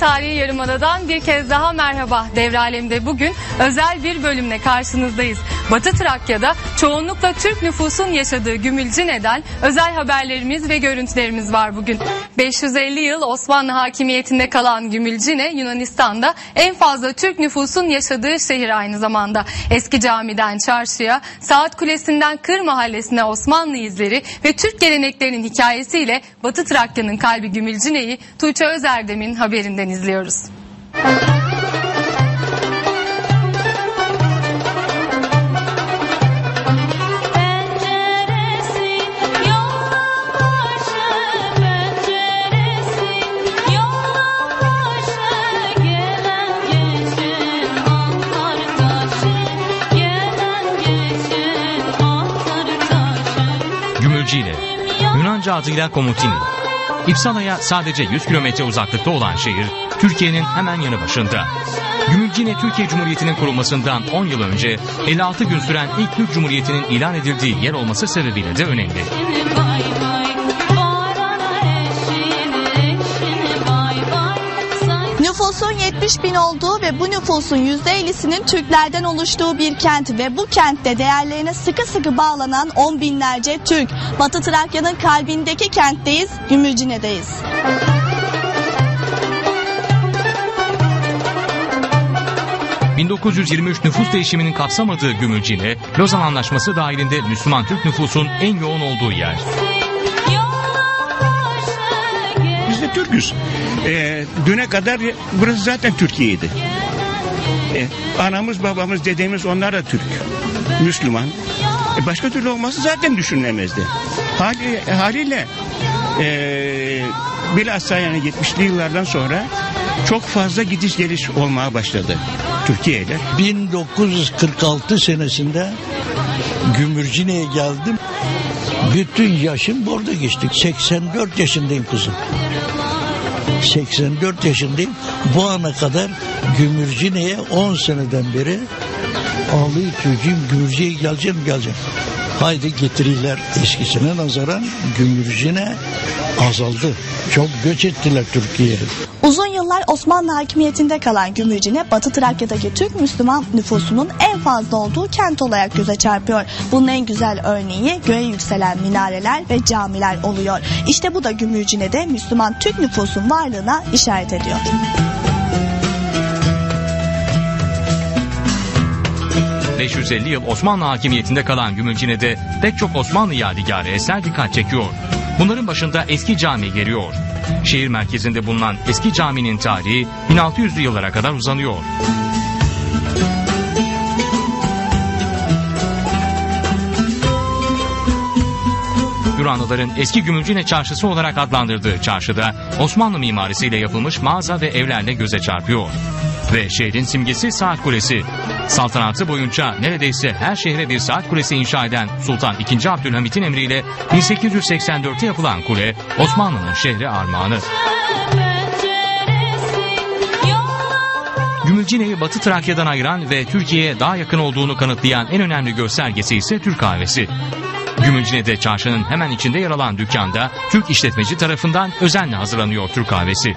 Tarihi Yarımada'dan bir kez daha merhaba. Devralem'de bugün özel bir bölümle karşınızdayız. Batı Trakya'da çoğunlukla Türk nüfusun yaşadığı Gümülcine'den özel haberlerimiz ve görüntülerimiz var bugün. 550 yıl Osmanlı hakimiyetinde kalan Gümülcine, Yunanistan'da en fazla Türk nüfusun yaşadığı şehir aynı zamanda. Eski camiden çarşıya, Saat Kulesi'nden Kır Mahallesi'ne Osmanlı izleri ve Türk geleneklerinin hikayesiyle Batı Trakya'nın kalbi Gümülcine'yi Tuğçe Özerdem'in haberinden izliyoruz. Gümülcine, Yunanca adıyla Komutini. İpsala'ya sadece 100 kilometre uzaklıkta olan şehir, Türkiye'nin hemen yanı başında. Gümülcine, Türkiye Cumhuriyeti'nin kurulmasından 10 yıl önce 56 gün süren ilk Türk Cumhuriyeti'nin ilan edildiği yer olması sebebiyle de önemli. Nüfusun 70 bin olduğu ve bu nüfusun %50'sinin Türklerden oluştuğu bir kent ve bu kentte değerlerine sıkı sıkı bağlanan 10 binlerce Türk. Batı Trakya'nın kalbindeki kentteyiz, Gümülcine'deyiz. ...1923 nüfus değişiminin kapsamadığı Gümülcine, Lozan Anlaşması dahilinde Müslüman Türk nüfusun en yoğun olduğu yer. Biz de Türk'üz. Düne kadar burası zaten Türkiye'ydi. Anamız, babamız, dedemiz onlar da Türk. Müslüman. Başka türlü olması zaten düşünülemezdi. Haliyle bilhassa yani 70'li yıllardan sonra çok fazla gidiş geliş olmaya başladı Türkiye'de. 1946 senesinde Gümülcine'ye geldim. Bütün yaşım orada geçti. 84 yaşındayım kızım. 84 yaşındayım. Bu ana kadar Gümülcine'ye 10 seneden beri ağlayıp çocuğum Gümülcine'ye geleceğim. Haydi getiriler. Eskisine nazaran Gümülcine azaldı. Çok göç ettiler Türkiye'ye. Uzun yıllar Osmanlı hakimiyetinde kalan Gümülcine, Batı Trakya'daki Türk Müslüman nüfusunun en fazla olduğu kent olarak göze çarpıyor. Bunun en güzel örneği göğe yükselen minareler ve camiler oluyor. İşte bu da Gümülcine'de Müslüman Türk nüfusun varlığına işaret ediyor. ...550 yıl Osmanlı hakimiyetinde kalan Gümülcine'de pek çok Osmanlı yadigarı eser dikkat çekiyor. Bunların başında eski cami geliyor. Şehir merkezinde bulunan eski caminin tarihi 1600'lü yıllara kadar uzanıyor. Yunanlıların eski Gümülcine Çarşısı olarak adlandırdığı çarşıda Osmanlı mimarisiyle yapılmış mağaza ve evlerle göze çarpıyor. Ve şehrin simgesi Saat Kulesi. Saltanatı boyunca neredeyse her şehre bir saat kulesi inşa eden Sultan II. Abdülhamit'in emriyle 1884'te yapılan kule Osmanlı'nın şehre armağanı. Gümülcine'yi Batı Trakya'dan ayıran ve Türkiye'ye daha yakın olduğunu kanıtlayan en önemli göstergesi ise Türk kahvesi. Gümülcine'de çarşının hemen içinde yer alan dükkanda Türk işletmeci tarafından özenle hazırlanıyor Türk kahvesi.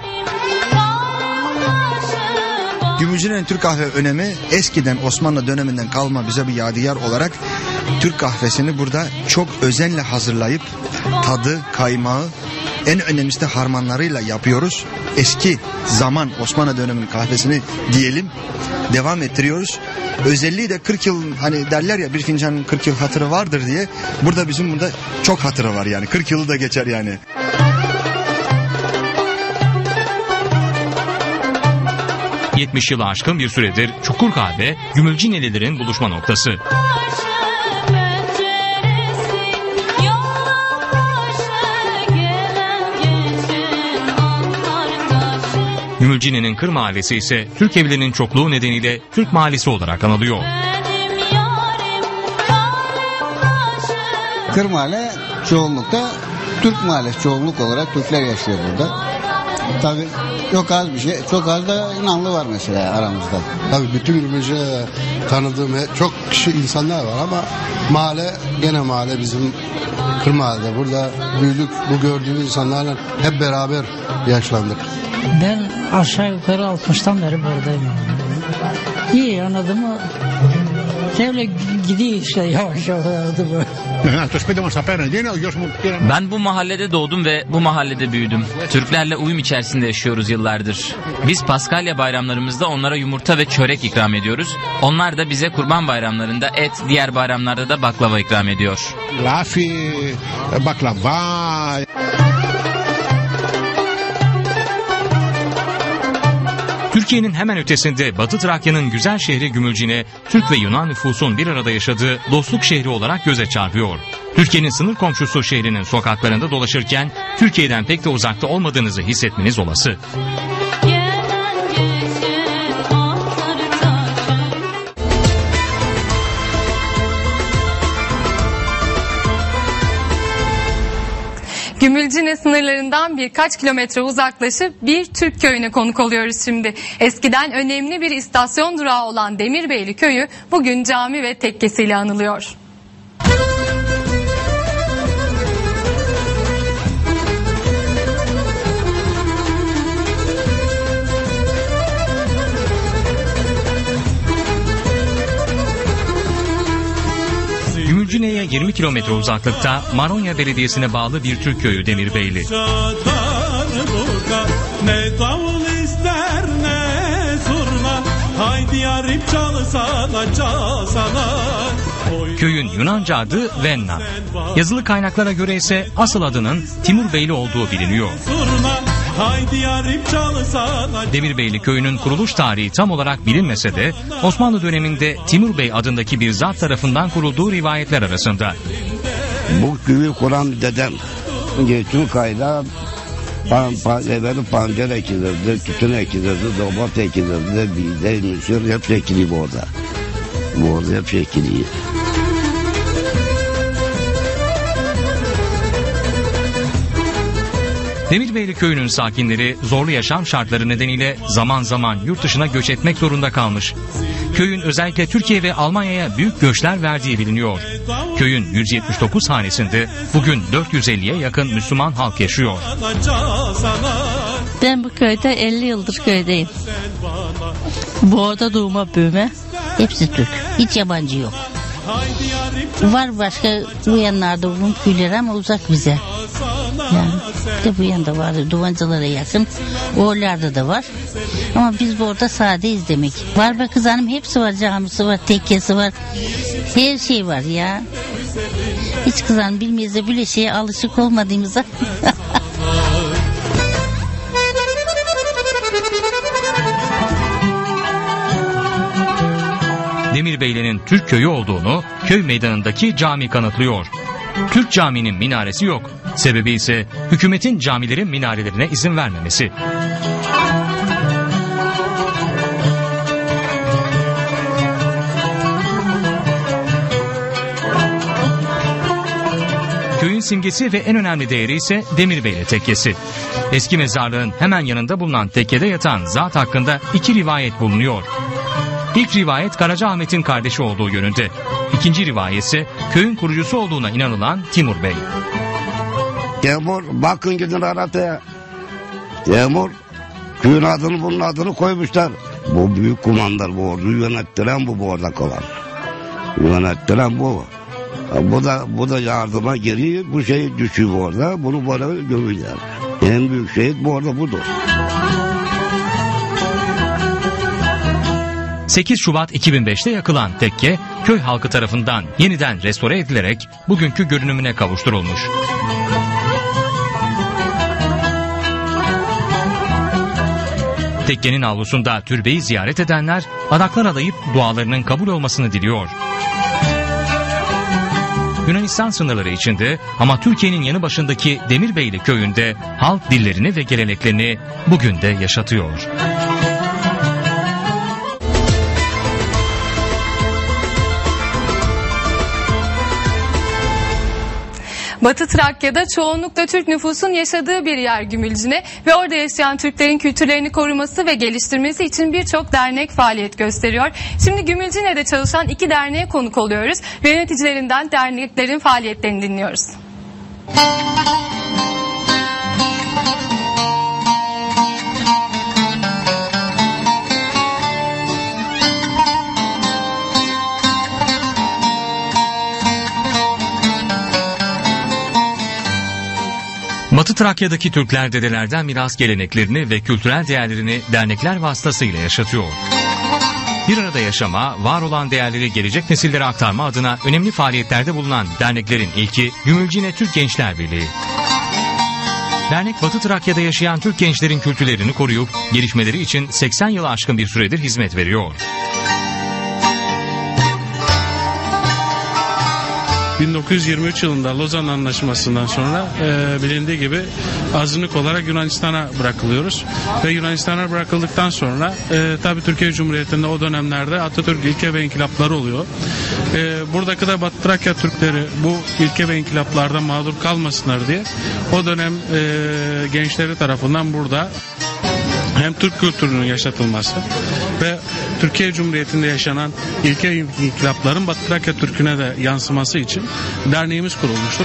Gümülcine'nin Türk kahve önemi eskiden Osmanlı döneminden kalma bize bir yadigar olarak Türk kahvesini burada çok özenle hazırlayıp tadı, kaymağı, en önemlisi de harmanlarıyla yapıyoruz. Eski zaman Osmanlı döneminin kahvesini diyelim devam ettiriyoruz. Özelliği de 40 yıl hani derler ya bir fincanın 40 yıl hatırı vardır diye. Burada bizim burada çok hatırı var yani 40 yılı da geçer yani. ...70 yılı aşkın bir süredir Çukur Kahve, Gümülcinelilerin buluşma noktası. Gümülcine'nin Kır Mahallesi ise Türk evlerinin çokluğu nedeniyle Türk Mahallesi olarak anılıyor. Kır Mahalle çoğunlukta Türk Mahallesi, çoğunluk olarak Türkler yaşıyor burada. Tabii çok az bir şey, çok az da inanlı var mesela aramızda. Tabii bütün Gümülcine'de tanıdığım çok kişi insanlar var ama mahalle gene mahalle bizim Kır Mahalle'de. Burada büyüdük, bu gördüğümüz insanlarla hep beraber yaşlandık. Ben Aşağı yukarı 60'tan beri buradayım. İyi, anladın mı? Şöyle gidiyor işte, yavaş yavaş bu. Ben bu mahallede doğdum ve bu mahallede büyüdüm. Türklerle uyum içerisinde yaşıyoruz yıllardır. Biz Paskalya bayramlarımızda onlara yumurta ve çörek ikram ediyoruz. Onlar da bize kurban bayramlarında et, diğer bayramlarda da baklava ikram ediyor. Lafi, baklava. Türkiye'nin hemen ötesinde Batı Trakya'nın güzel şehri Gümülcine, Türk ve Yunan nüfusun bir arada yaşadığı dostluk şehri olarak göze çarpıyor. Türkiye'nin sınır komşusu şehrinin sokaklarında dolaşırken Türkiye'den pek de uzakta olmadığınızı hissetmeniz olası. Gümülcine sınırlarından birkaç kilometre uzaklaşıp bir Türk köyüne konuk oluyoruz şimdi. Eskiden önemli bir istasyon durağı olan Demirbeyli köyü bugün cami ve tekkesiyle anılıyor. Gümülcine'ye 20 kilometre uzaklıkta Maronya Belediyesi'ne bağlı bir Türk köyü Demirbeyli. Ne davul ister ne zurna, haydi yarim çalsana çalsana. Köyün Yunanca adı Venna. Yazılı kaynaklara göre ise asıl adının Timurbeyli olduğu biliniyor. Demirbeyli köyünün kuruluş tarihi tam olarak bilinmese de Osmanlı döneminde Timur Bey adındaki bir zat tarafından kurulduğu rivayetler arasında. Bu köyü kuran dedem Türk ayda evveli pancar ekilirdi, tütün ekilirdi, domat ekilirdi, bize mısır hep ekili bu orada. Bu orada hep ekili. Demirbeyli köyünün sakinleri zorlu yaşam şartları nedeniyle zaman zaman yurt dışına göç etmek zorunda kalmış. Köyün özellikle Türkiye ve Almanya'ya büyük göçler verdiği biliniyor. Köyün 179 hanesinde bugün 450'ye yakın Müslüman halk yaşıyor. Ben bu köyde 50 yıldır köydeyim. Bu arada doğuma büyüme hepsi Türk. Hiç yabancı yok. Var başka bu yanlarda bulun köyleri ama uzak bize. Yani de bu yanda var. Duvancılara yakın. Oralarda da var. Ama biz burada sadeyiz demek. Var be kız hanım, hepsi var. Camisi var, tekkesi var. Her şey var ya. Hiç kız hanım bilmeyiz de böyle şeye alışık olmadığımıza. Demirbeyli'nin Türk köyü olduğunu köy meydanındaki cami kanıtlıyor. Türk caminin minaresi yok. Sebebi ise hükümetin camilerin minarelerine izin vermemesi. Köyün simgesi ve en önemli değeri ise Demirbeyli Tekkesi. Eski mezarlığın hemen yanında bulunan tekkede yatan zat hakkında iki rivayet bulunuyor. İlk rivayet Karacaahmet'in kardeşi olduğu yönünde. İkinci rivayet ise köyün kurucusu olduğuna inanılan Timur Bey. Timur, bakın gidin Arata'ya. Timur, köyün adını bunun adını koymuşlar. Bu büyük kumandar, bu orduyu yönettiren bu orada kalan. Yönettiren bu. Bu da yardıma geliyor, bu şey düşüyor orada, bunu böyle gömüyorlar. En büyük şehit bu orada budur. 8 Şubat 2005'te yakılan tekke, köy halkı tarafından yeniden restore edilerek bugünkü görünümüne kavuşturulmuş. Tekkenin avlusunda türbeyi ziyaret edenler adaklar adayıp dualarının kabul olmasını diliyor. Yunanistan sınırları içinde ama Türkiye'nin yanı başındaki Demirbeyli köyünde halk dillerini ve geleneklerini bugün de yaşatıyor. Batı Trakya'da çoğunlukla Türk nüfusun yaşadığı bir yer Gümülcine ve orada yaşayan Türklerin kültürlerini koruması ve geliştirmesi için birçok dernek faaliyet gösteriyor. Şimdi Gümülcine'de çalışan 2 derneğe konuk oluyoruz ve yöneticilerinden derneklerin faaliyetlerini dinliyoruz. Batı Trakya'daki Türkler dedelerden miras geleneklerini ve kültürel değerlerini dernekler vasıtasıyla yaşatıyor. Bir arada yaşama, var olan değerleri gelecek nesillere aktarma adına önemli faaliyetlerde bulunan derneklerin ilki Gümülcine Türk Gençler Birliği. Dernek Batı Trakya'da yaşayan Türk gençlerin kültürlerini koruyup gelişmeleri için 80 yılı aşkın bir süredir hizmet veriyor. 1923 yılında Lozan Anlaşması'ndan sonra bilindiği gibi azınlık olarak Yunanistan'a bırakılıyoruz. Ve Yunanistan'a bırakıldıktan sonra tabii Türkiye Cumhuriyeti'nde o dönemlerde Atatürk ilke ve inkılapları oluyor. Buradaki de Batı Trakya Türkleri bu ilke ve inkılaplardan mağdur kalmasınlar diye o dönem gençleri tarafından burada hem Türk kültürünün yaşatılması ve Türkiye Cumhuriyeti'nde yaşanan ilke inkılapların Batı Trakya Türk'üne de yansıması için derneğimiz kurulmuştur.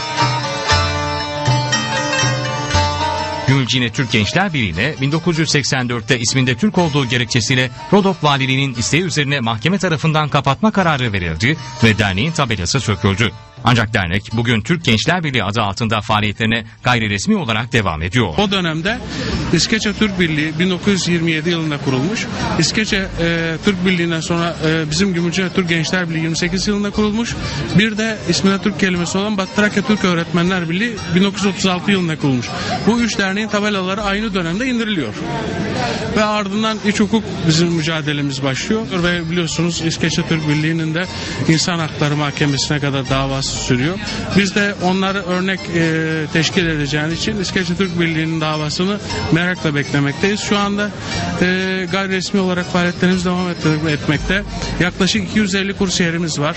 Gümülcine Türk Gençler Birliği'ne 1984'te isminde Türk olduğu gerekçesiyle Rodop Valiliği'nin isteği üzerine mahkeme tarafından kapatma kararı verildi ve derneğin tabelası söküldü. Ancak dernek bugün Türk Gençler Birliği adı altında faaliyetlerine gayri resmi olarak devam ediyor. O dönemde İskeçe Türk Birliği 1927 yılında kurulmuş. İskeçe Türk Birliği'nden sonra bizim Gümülcine Türk Gençler Birliği 28 yılında kurulmuş. Bir de ismine Türk kelimesi olan Batı Trakya Türk Öğretmenler Birliği 1936 yılında kurulmuş. Bu üç derneğin tabelaları aynı dönemde indiriliyor. Ve ardından iç hukuk bizim mücadelemiz başlıyor. Ve biliyorsunuz İskeçe Türk Birliği'nin de İnsan Hakları Mahkemesi'ne kadar davası sürüyor. Biz de onları örnek teşkil edeceğiniz için İskeçe Türk Birliği'nin davasını merakla beklemekteyiz. Şu anda gayri resmi olarak faaliyetlerimiz devam etmekte. Yaklaşık 250 kursiyerimiz var.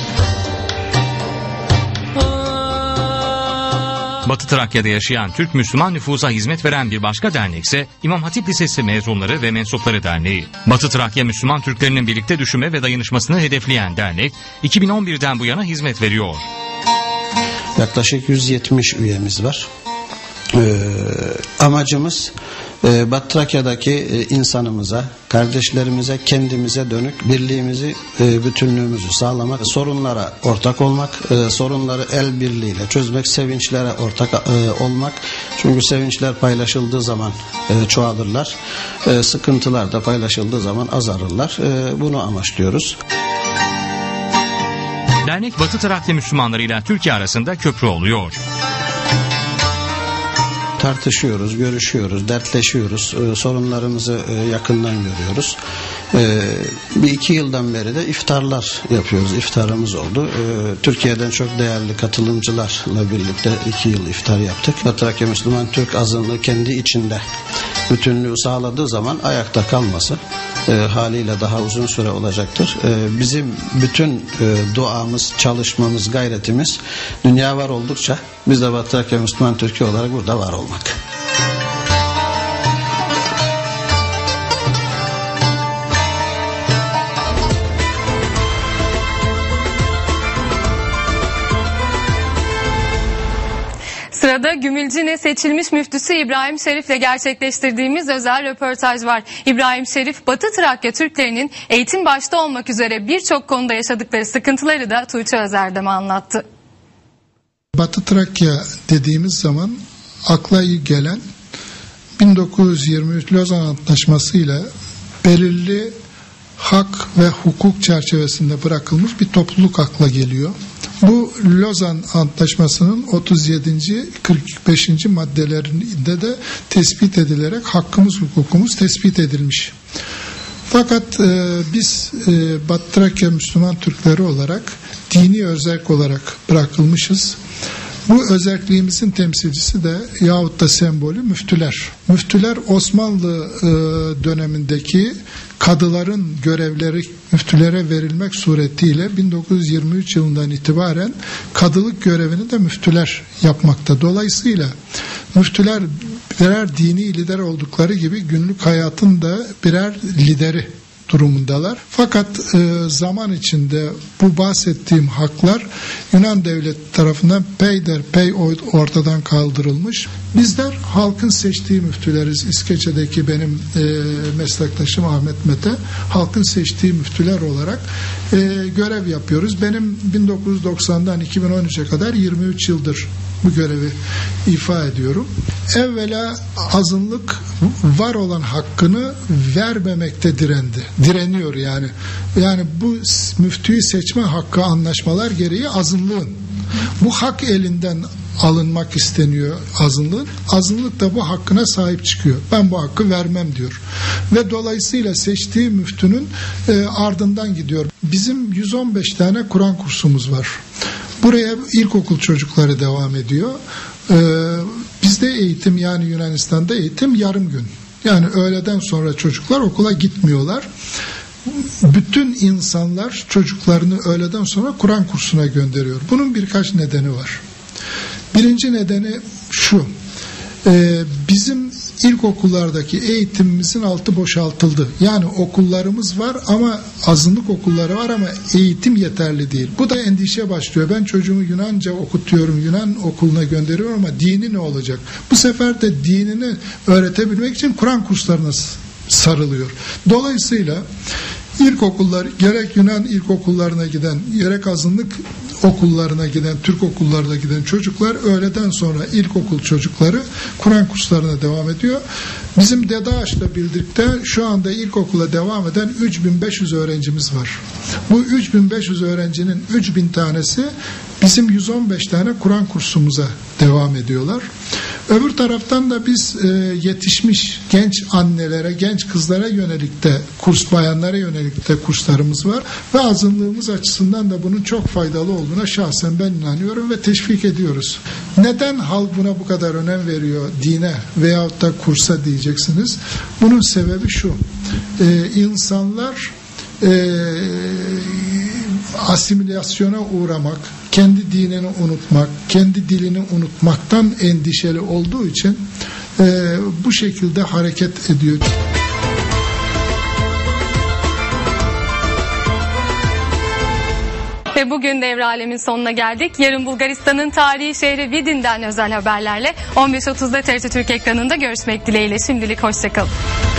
Batı Trakya'da yaşayan Türk Müslüman nüfusa hizmet veren bir başka dernek ise İmam Hatip Lisesi Mezunları ve Mensupları Derneği. Batı Trakya Müslüman Türklerinin birlikte düşünme ve dayanışmasını hedefleyen dernek 2011'den bu yana hizmet veriyor. Yaklaşık 170 üyemiz var. Amacımız Batı Trakya'daki insanımıza, kardeşlerimize, kendimize dönük birliğimizi, bütünlüğümüzü sağlamak, sorunlara ortak olmak, sorunları el birliğiyle çözmek, sevinçlere ortak olmak. Çünkü sevinçler paylaşıldığı zaman çoğalırlar, sıkıntılar da paylaşıldığı zaman azalırlar. Bunu amaçlıyoruz. Dernek Batı Trakya Müslümanları ile Türkiye arasında köprü oluyor. Tartışıyoruz, görüşüyoruz, dertleşiyoruz, sorunlarımızı yakından görüyoruz. Bir iki yıldan beri de iftarlar yapıyoruz, iftarımız oldu. Türkiye'den çok değerli katılımcılarla birlikte 2 yıl iftar yaptık. Batı Trakya Müslüman Türk azınlığı kendi içinde bütünlüğü sağladığı zaman ayakta kalması haliyle daha uzun süre olacaktır. Bizim bütün duamız, çalışmamız, gayretimiz dünya var oldukça biz de Batı Trakya Müslüman Türkiye olarak burada var olmak. Sırada Gümülcine seçilmiş müftüsü İbrahim Şerif'le gerçekleştirdiğimiz özel röportaj var. İbrahim Şerif, Batı Trakya Türklerinin eğitim başta olmak üzere birçok konuda yaşadıkları sıkıntıları da Tuğçe Özerdem'e anlattı. Batı Trakya dediğimiz zaman akla gelen 1923 Lozan Antlaşması ile belirli hak ve hukuk çerçevesinde bırakılmış bir topluluk akla geliyor. Bu Lozan Antlaşması'nın 37. 45. maddelerinde de tespit edilerek hakkımız, hukukumuz tespit edilmiş. Fakat biz Batı Trakya Müslüman Türkleri olarak dini özerk olarak bırakılmışız. Bu özerkliğimizin temsilcisi de yahut da sembolü müftüler. Müftüler Osmanlı dönemindeki kadıların görevleri müftülere verilmek suretiyle 1923 yılından itibaren kadılık görevini de müftüler yapmakta. Dolayısıyla müftüler birer dini lider oldukları gibi günlük hayatın da birer lideri durumundalar. Fakat zaman içinde bu bahsettiğim haklar Yunan devleti tarafından peyderpey ortadan kaldırılmış. Bizler halkın seçtiği müftüleriz. İskeçe'deki benim meslektaşım Ahmet Mete halkın seçtiği müftüler olarak görev yapıyoruz. Benim 1990'dan 2013'e kadar 23 yıldır bu görevi ifa ediyorum. Evvela azınlık var olan hakkını vermemekte direniyor yani. Yani bu müftüyü seçme hakkı anlaşmalar gereği azınlığın. Bu hak elinden alınmak isteniyor azınlığın. Azınlık da bu hakkına sahip çıkıyor. Ben bu hakkı vermem diyor. Ve dolayısıyla seçtiği müftünün ardından gidiyor. Bizim 115 tane Kur'an kursumuz var. Buraya ilkokul çocukları devam ediyor. Bizde eğitim, yani Yunanistan'da eğitim yarım gün. Yani öğleden sonra çocuklar okula gitmiyorlar. Bütün insanlar çocuklarını öğleden sonra Kur'an kursuna gönderiyor. Bunun birkaç nedeni var. Birinci nedeni şu. Bizim ilkokullardaki eğitimimizin altı boşaltıldı. Yani okullarımız var ama azınlık okulları var ama eğitim yeterli değil. Bu da endişe başlıyor. Ben çocuğumu Yunanca okutuyorum, Yunan okuluna gönderiyorum ama dini ne olacak? Bu sefer de dinini öğretebilmek için Kur'an kurslarına sarılıyor. Dolayısıyla ilkokullar, gerek Yunan ilkokullarına giden, gerek azınlık okullarına giden, Türk okullarına giden çocuklar öğleden sonra ilkokul çocukları Kur'an kurslarına devam ediyor. Bizim DEDAŞ'la birlikte şu anda ilkokula devam eden 3500 öğrencimiz var. Bu 3500 öğrencinin 3000 tanesi bizim 115 tane Kur'an kursumuza devam ediyorlar. Öbür taraftan da biz yetişmiş genç annelere, genç kızlara yönelik de bayanlara yönelik de kurslarımız var ve azınlığımız açısından da bunun çok faydalı olduğuna şahsen ben inanıyorum ve teşvik ediyoruz. Neden halk buna bu kadar önem veriyor, dine veyahut da kursa diyeceksiniz? Bunun sebebi şu: insanlar asimilasyona uğramak, kendi dinini unutmak, kendi dilini unutmaktan endişeli olduğu için bu şekilde hareket ediyor. Ve bugün Devre Alem'in sonuna geldik. Yarın Bulgaristan'ın tarihi şehri Vidin'den özel haberlerle 15.30'da TRT Türk ekranında görüşmek dileğiyle. Şimdilik hoşçakalın.